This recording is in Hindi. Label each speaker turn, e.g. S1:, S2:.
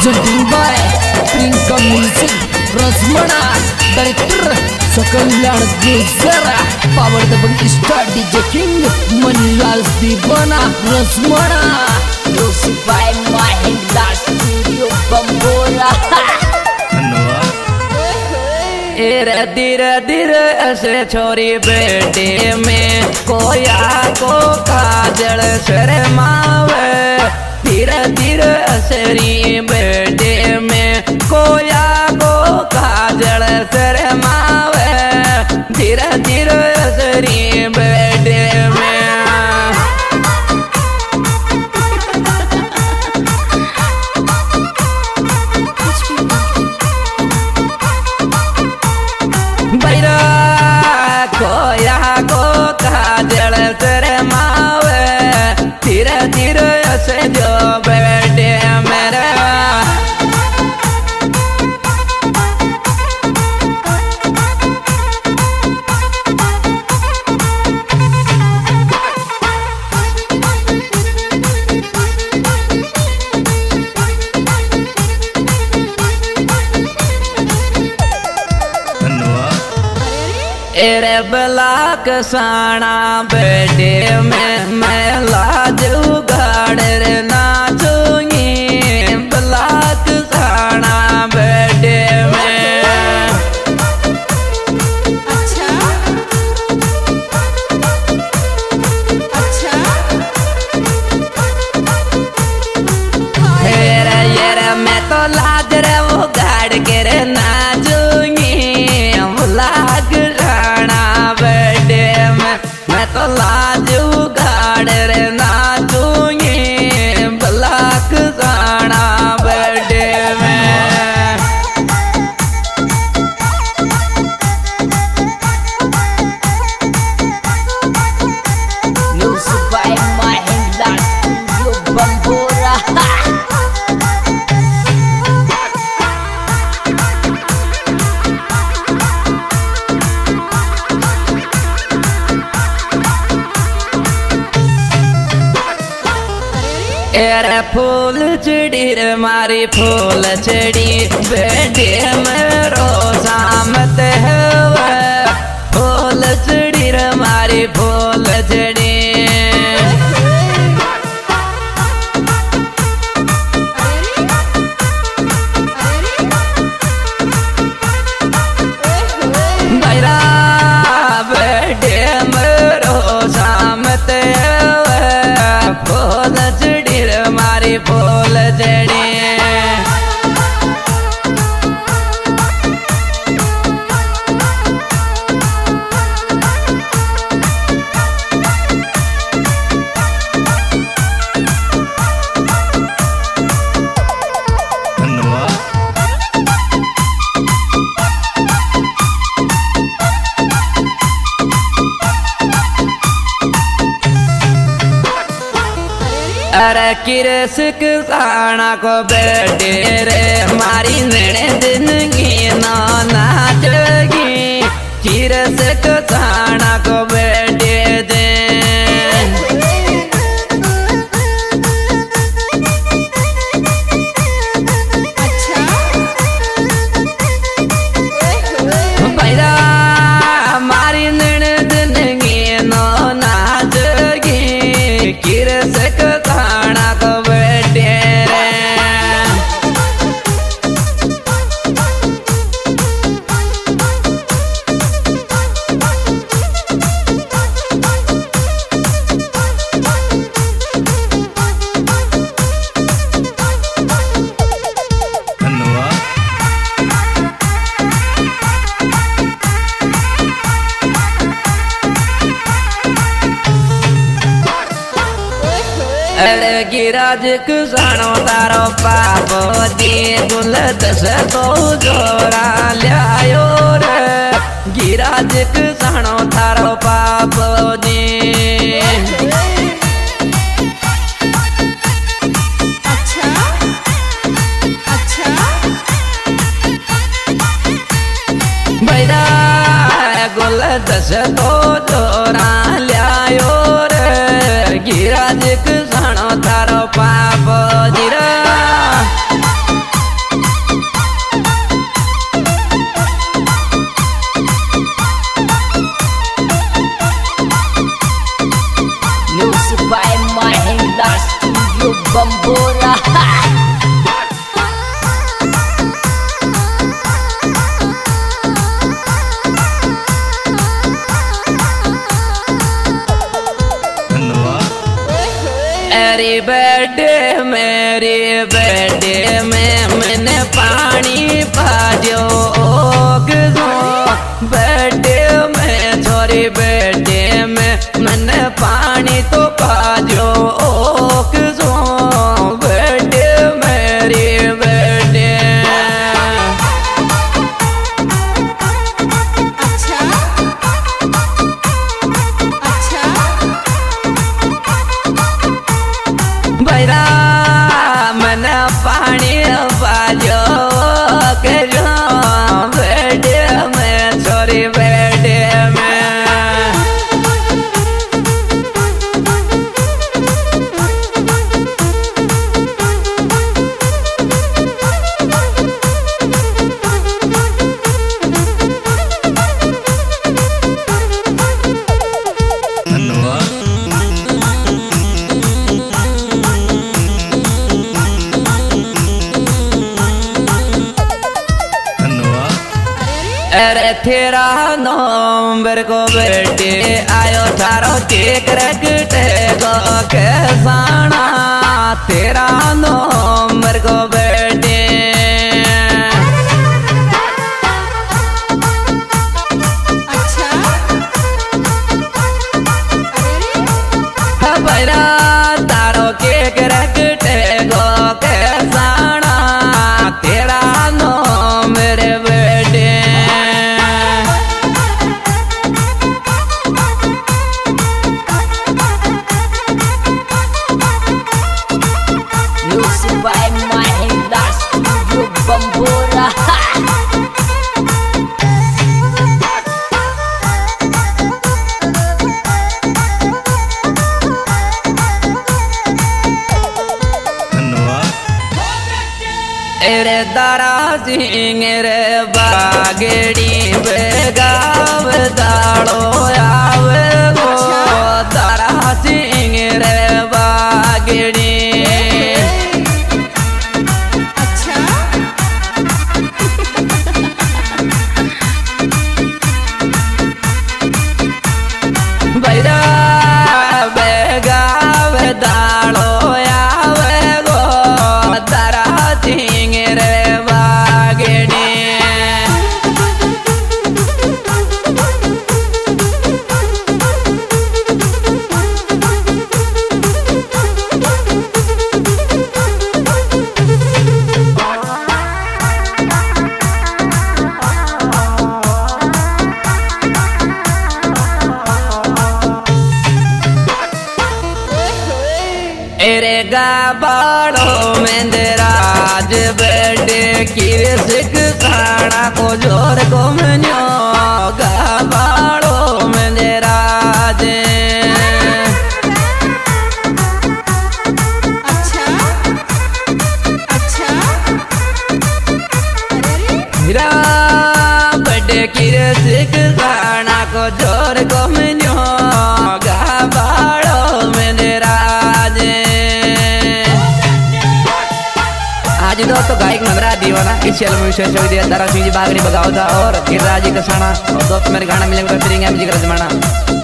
S1: presenting by Prinka Music, Rasmana, Director Sakalyan Guzara, Power the Bang Star DJ King, Manilal Divana, Rasmana, music by Mahindra Studio Bambora. धीरे धीरे ऐसे छोरी बेटे में कोया को काजल शर्मावे, धीरे धीरे ऐसे बेटे में कोया को काजल शर्मावे, धीरे धीरे ऐसे बेटे में कोया को काजल शर्मावे, धीरे धीरे ऐसे जो बेटे मेरे एरे बलाक साना बेटे में मैं लाज उगाड़ रे नाचूंगी, बलाक साना बेटे में। अच्छा अच्छा ये मैं तो लाज रे उगाड़ के रे नाचूंगी, बलाक मैं तो लाज उगाड़ रे नाचूंगी, बलाक साना बर्थडे में। Music by Mahindra studio Bambora. एरे फूल चढ़ी रे मारी फूल चढ़ी बेटे मेरो सामत है, फूल चढ़ी रे मारी फूल चढ़ी। भैरा बेटे मेरो सामत है, फूल चढ़ी मारी फूल जड़ी। अरे किरसक साना को बेटे रे मारी नैने जिंदगी ना नाचगी, किरसक साना को बेटे दे। अच्छा भैया मारी नैने जिंदगी ना नाचगी, किरसक साना को बेटे रे। अरे गिराज कुसानो तारो पापो दी गुलत से तो जोरा लियायो रे, गिराज कुसानो तारो पापो दी। अच्छा अच्छा भैया गुलत से तो जोरा लियायो रे, गिराज कुसानो तारो पापो दी रे। बम्बोरा। मेरी बर्थडे में मैंने पानी पाजो बर्थडे में छोरी बर्थडे में मैंने पानी तो पाजो बर्थडे मेरी बर्थडे।
S2: अच्छा अच्छा
S1: भैरा मैंने पानी पाजो बर्थडे में छोरी बर्थडे में। अरे तेरा नंबर को बर्थडे आयो थारो केक रखते गो कैसाना तेरा नंबर को बर्थडे।
S2: अच्छा
S1: भैरा तारो केक रखते गो कैसाना तेरा number birthday. By my last studio Bambora। रे दारा सिंह रे बागड़ी बेगाव दाड़ो आवे गो दारा सिंह रे बागड़ी।
S2: अच्छा
S1: भैरा बेगाव दाड़ो आवे गो दारा सिंह रे बागड़ी। एरे गाबाड़ो में राज बर्थडे की सिख खाना को जोर को मनो गाबाड़ो में राज।
S2: अच्छा अच्छा
S1: हीरा बर्थडे की सिख खाना को जोर को मनो गाबाड़ो में राज। आज दोस्तों गायक नगरा दीवाना इस चैनल में विशेष दिया दारा सिंह जी बागड़ी बगावता और गिरिराज जी कसाना और दोस्त मेरे गाना मिलेंगे फिर मुझे जमाना।